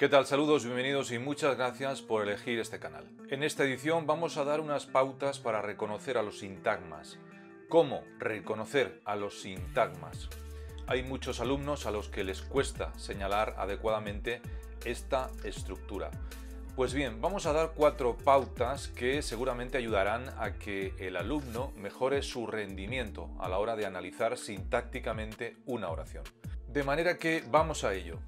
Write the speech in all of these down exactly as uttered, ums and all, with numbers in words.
¿Qué tal? Saludos, bienvenidos y muchas gracias por elegir este canal. En esta edición vamos a dar unas pautas para reconocer a los sintagmas. ¿Cómo reconocer a los sintagmas? Hay muchos alumnos a los que les cuesta señalar adecuadamente esta estructura. Pues bien, vamos a dar cuatro pautas que seguramente ayudarán a que el alumno mejore su rendimiento a la hora de analizar sintácticamente una oración. De manera que vamos a ello.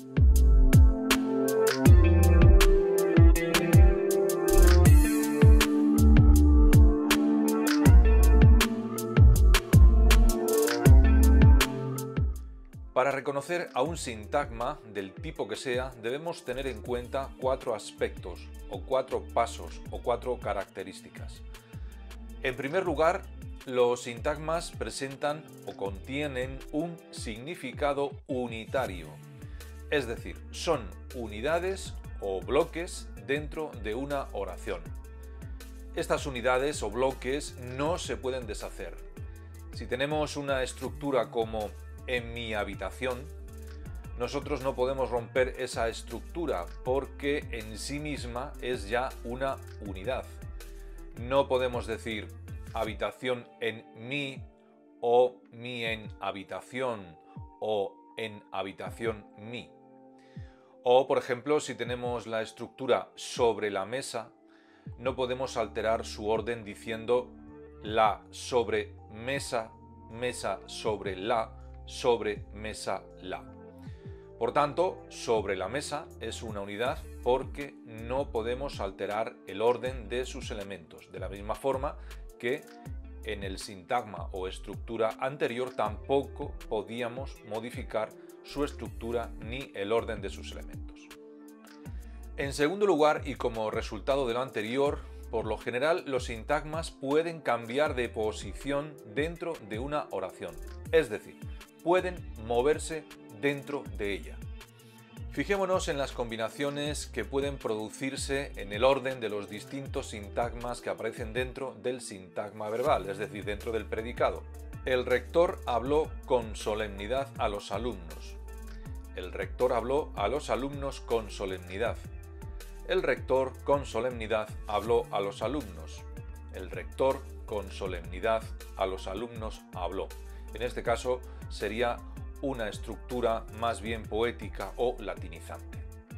Para reconocer a un sintagma del tipo que sea, debemos tener en cuenta cuatro aspectos, o cuatro pasos, o cuatro características. En primer lugar, los sintagmas presentan o contienen un significado unitario, es decir, son unidades o bloques dentro de una oración. Estas unidades o bloques no se pueden deshacer. Si tenemos una estructura como en mi habitación, nosotros no podemos romper esa estructura porque en sí misma es ya una unidad. No podemos decir habitación en mi o mi en habitación o en habitación mi. O, por ejemplo, si tenemos la estructura sobre la mesa, no podemos alterar su orden diciendo la sobre mesa, mesa sobre la, sobre mesa la. Por tanto, sobre la mesa es una unidad porque no podemos alterar el orden de sus elementos, de la misma forma que en el sintagma o estructura anterior tampoco podíamos modificar su estructura ni el orden de sus elementos. En segundo lugar, y como resultado de lo anterior, por lo general los sintagmas pueden cambiar de posición dentro de una oración, es decir, pueden moverse dentro de ella. Fijémonos en las combinaciones que pueden producirse en el orden de los distintos sintagmas que aparecen dentro del sintagma verbal, es decir, dentro del predicado. El rector habló con solemnidad a los alumnos. El rector habló a los alumnos con solemnidad. El rector con solemnidad habló a los alumnos. El rector con solemnidad a los alumnos habló. En este caso sería una estructura más bien poética o latinizante.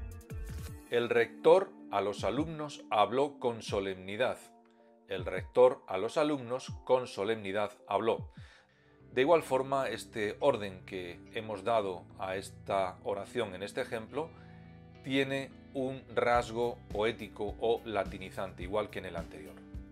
El rector a los alumnos habló con solemnidad. El rector a los alumnos con solemnidad habló. De igual forma, este orden que hemos dado a esta oración en este ejemplo tiene un rasgo poético o latinizante, igual que en el anterior.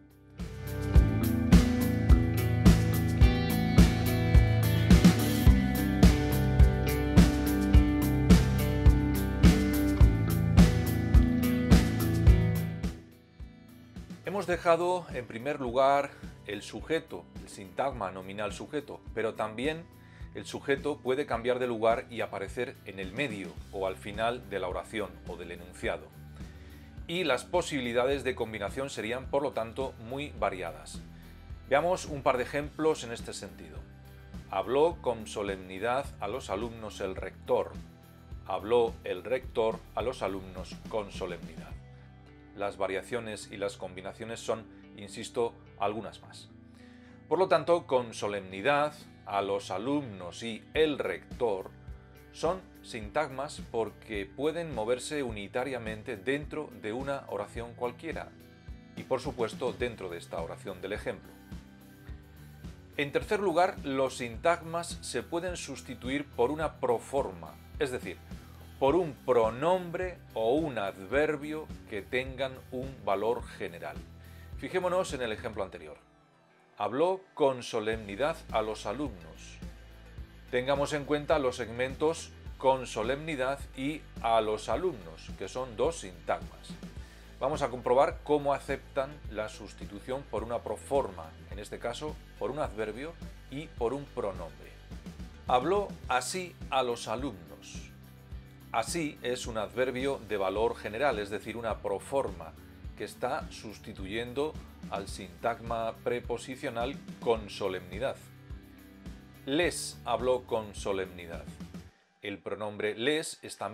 Hemos dejado en primer lugar el sujeto, el sintagma nominal sujeto, pero también el sujeto puede cambiar de lugar y aparecer en el medio o al final de la oración o del enunciado. Y las posibilidades de combinación serían, por lo tanto, muy variadas. Veamos un par de ejemplos en este sentido. Habló con solemnidad a los alumnos el rector. Habló el rector a los alumnos con solemnidad. Las variaciones y las combinaciones son, insisto, algunas más. Por lo tanto, con solemnidad, a los alumnos y el rector son sintagmas porque pueden moverse unitariamente dentro de una oración cualquiera y, por supuesto, dentro de esta oración del ejemplo. En tercer lugar, los sintagmas se pueden sustituir por una proforma, es decir, por un pronombre o un adverbio que tengan un valor general. Fijémonos en el ejemplo anterior. Habló con solemnidad a los alumnos. Tengamos en cuenta los segmentos con solemnidad y a los alumnos, que son dos sintagmas. Vamos a comprobar cómo aceptan la sustitución por una proforma, en este caso por un adverbio y por un pronombre. Habló así a los alumnos. Así es un adverbio de valor general, es decir, una proforma que está sustituyendo al sintagma preposicional con solemnidad. Les habló con solemnidad. El pronombre les es también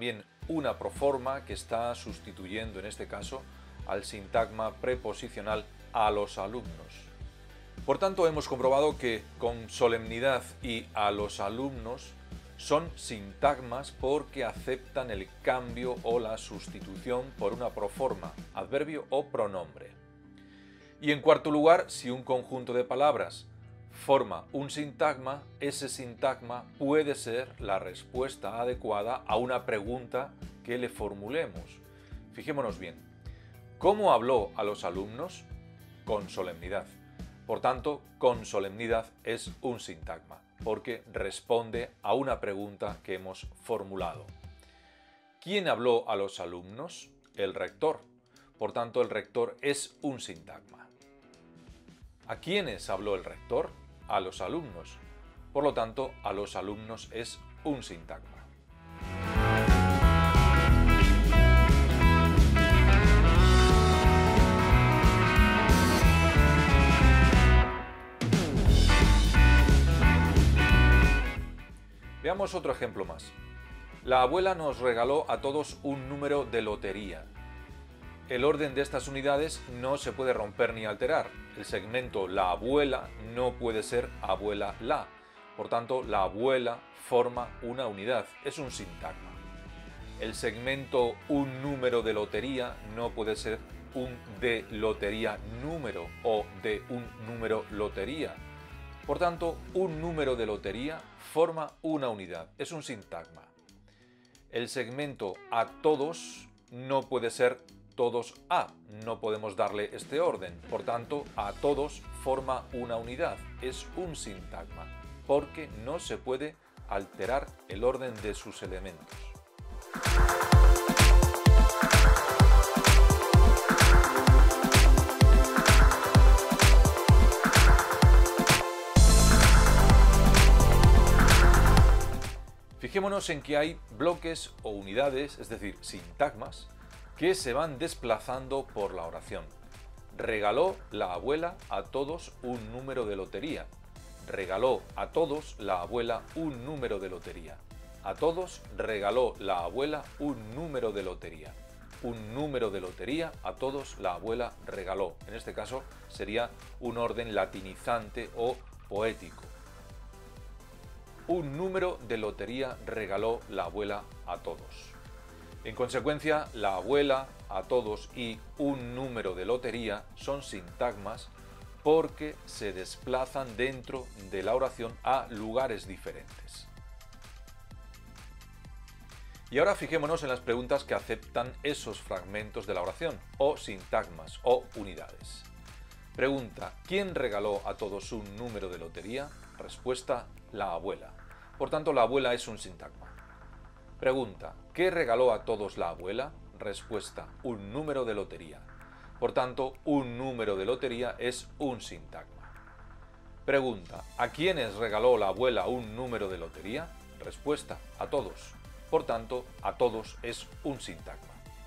una proforma que está sustituyendo en este caso al sintagma preposicional a los alumnos. Por tanto, hemos comprobado que con solemnidad y a los alumnos son sintagmas porque aceptan el cambio o la sustitución por una proforma, adverbio o pronombre. Y en cuarto lugar, si un conjunto de palabras forma un sintagma, ese sintagma puede ser la respuesta adecuada a una pregunta que le formulemos. Fijémonos bien. ¿Cómo habló a los alumnos? Con solemnidad. Por tanto, con solemnidad es un sintagma, porque responde a una pregunta que hemos formulado. ¿Quién habló a los alumnos? El rector. Por tanto, el rector es un sintagma. ¿A quiénes habló el rector? A los alumnos. Por lo tanto, a los alumnos es un sintagma. Veamos otro ejemplo más. La abuela nos regaló a todos un número de lotería. El orden de estas unidades no se puede romper ni alterar. El segmento la abuela no puede ser abuela la. Por tanto, la abuela forma una unidad, es un sintagma. El segmento un número de lotería no puede ser un de lotería número o de un número lotería. Por tanto, un número de lotería forma una unidad, es un sintagma. El segmento a todos no puede ser todos a, no podemos darle este orden. Por tanto, a todos forma una unidad, es un sintagma, porque no se puede alterar el orden de sus elementos. Fijémonos en que hay bloques o unidades, es decir, sintagmas, que se van desplazando por la oración. Regaló la abuela a todos un número de lotería. Regaló a todos la abuela un número de lotería. A todos regaló la abuela un número de lotería. Un número de lotería a todos la abuela regaló. En este caso sería un orden latinizante o poético. Un número de lotería regaló la abuela a todos. En consecuencia, la abuela, a todos y un número de lotería son sintagmas porque se desplazan dentro de la oración a lugares diferentes. Y ahora fijémonos en las preguntas que aceptan esos fragmentos de la oración, o sintagmas, o unidades. Pregunta: ¿quién regaló a todos un número de lotería? Respuesta: la abuela. Por tanto, la abuela es un sintagma. Pregunta: ¿qué regaló a todos la abuela? Respuesta: un número de lotería. Por tanto, un número de lotería es un sintagma. Pregunta: ¿a quiénes regaló la abuela un número de lotería? Respuesta: a todos. Por tanto, a todos es un sintagma.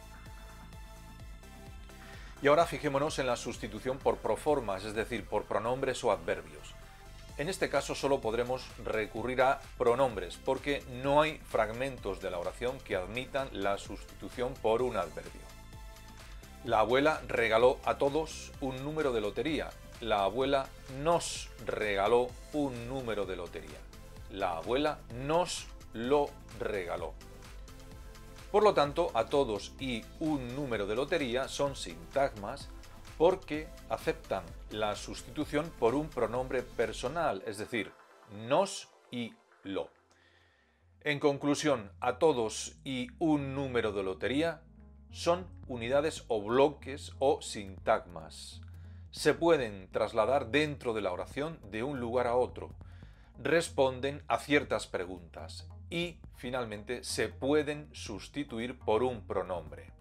Y ahora fijémonos en la sustitución por proformas, es decir, por pronombres o adverbios. En este caso solo podremos recurrir a pronombres, porque no hay fragmentos de la oración que admitan la sustitución por un adverbio. La abuela regaló a todos un número de lotería. La abuela nos regaló un número de lotería. La abuela nos lo regaló. Por lo tanto, a todos y un número de lotería son sintagmas porque aceptan la sustitución por un pronombre personal, es decir, nos y lo. En conclusión, a todos y un número de lotería son unidades o bloques o sintagmas. Se pueden trasladar dentro de la oración de un lugar a otro. Responden a ciertas preguntas y, finalmente, se pueden sustituir por un pronombre.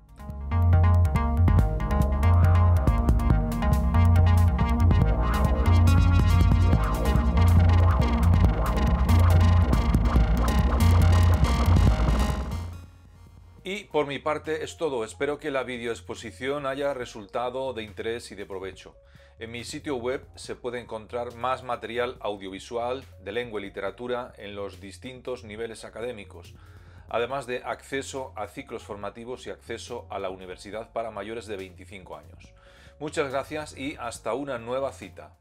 Y por mi parte es todo. Espero que la videoexposición haya resultado de interés y de provecho. En mi sitio web se puede encontrar más material audiovisual de lengua y literatura en los distintos niveles académicos. además de acceso a ciclos formativos y acceso a la universidad para mayores de veinticinco años. Muchas gracias y hasta una nueva cita.